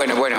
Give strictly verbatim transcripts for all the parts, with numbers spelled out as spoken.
Bueno, bueno.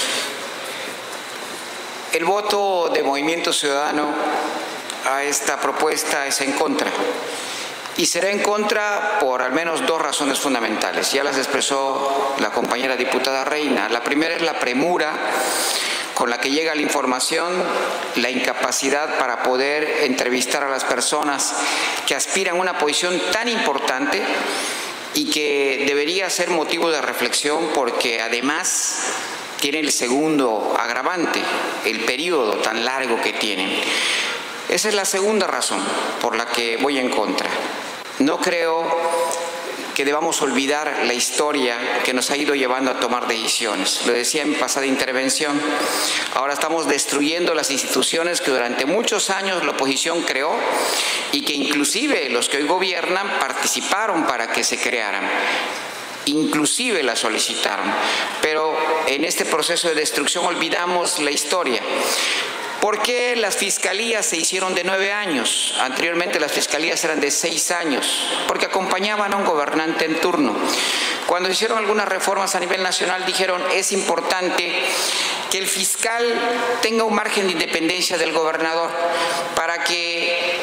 El voto de Movimiento Ciudadano a esta propuesta es en contra. Y será en contra por al menos dos razones fundamentales. Ya las expresó la compañera diputada Reina. La primera es la premura con la que llega la información, la incapacidad para poder entrevistar a las personas que aspiran a una posición tan importante y que debería ser motivo de reflexión, porque además tiene el segundo agravante, el periodo tan largo que tienen. Esa es la segunda razón por la que voy en contra. No creo que debamos olvidar la historia que nos ha ido llevando a tomar decisiones. Lo decía en mi pasada intervención. Ahora estamos destruyendo las instituciones que durante muchos años la oposición creó y que inclusive los que hoy gobiernan participaron para que se crearan. Inclusive la solicitaron. Pero en este proceso de destrucción olvidamos la historia. ¿Por qué las fiscalías se hicieron de nueve años? Anteriormente las fiscalías eran de seis años, porque acompañaban a un gobernante en turno. Cuando hicieron algunas reformas a nivel nacional dijeron es importante que el fiscal tenga un margen de independencia del gobernador para que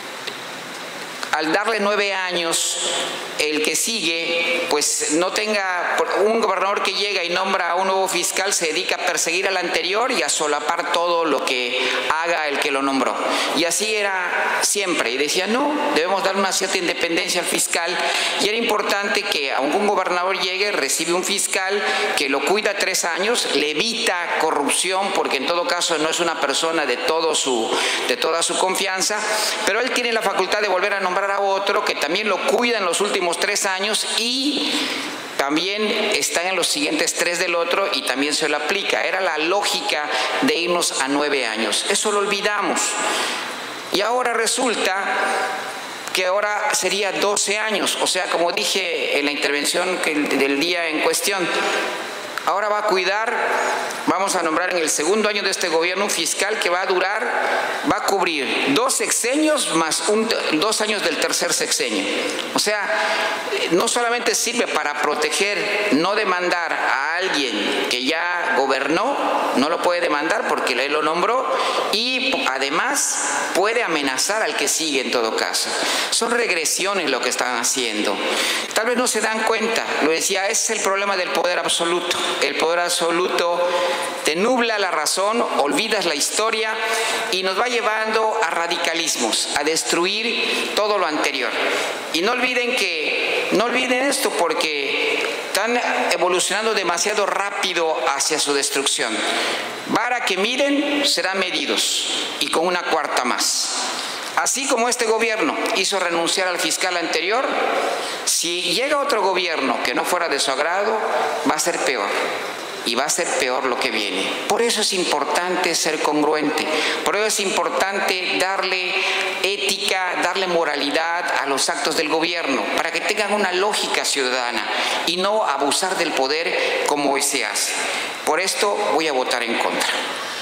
al darle nueve años, el que sigue, pues no tenga, un gobernador que llega y nombra a un nuevo fiscal se dedica a perseguir al anterior y a solapar todo lo que haga el que lo nombró. Y así era siempre. Y decía, no, debemos dar una cierta independencia al fiscal. Y era importante que aunque un gobernador llegue, recibe un fiscal que lo cuida tres años, le evita corrupción, porque en todo caso no es una persona de, todo su, de toda su confianza, pero él tiene la facultad de volver a nombrar a otro que también lo cuida en los últimos tres años y también está en los siguientes tres del otro y también se lo aplica. Era la lógica de irnos a nueve años. Eso lo olvidamos. Y ahora resulta que ahora sería doce años. O sea, como dije en la intervención que, del día en cuestión, ahora va a cuidar, vamos a nombrar en el segundo año de este gobierno un fiscal que va a durar, va a cubrir dos sexenios más un, dos años del tercer sexenio. O sea, no solamente sirve para proteger, no demandar a alguien que ya gobernó, no lo puede demandar porque él lo nombró, y además puede amenazar al que sigue en todo caso. Son regresiones lo que están haciendo. Tal vez no se dan cuenta, lo decía, ese es el problema del poder absoluto. El poder absoluto te nubla la razón, olvidas la historia y nos va llevando a radicalismos, a destruir todo lo anterior. Y no olviden que, no olviden esto porque están evolucionando demasiado rápido hacia su destrucción. Para que miren, serán medidos y con una cuarta más. Así como este gobierno hizo renunciar al fiscal anterior, si llega otro gobierno que no fuera de su agrado, va a ser peor. Y va a ser peor lo que viene. Por eso es importante ser congruente. Por eso es importante darle ética, darle moralidad a los actos del gobierno, para que tengan una lógica ciudadana y no abusar del poder como hoy se hace. Por esto voy a votar en contra.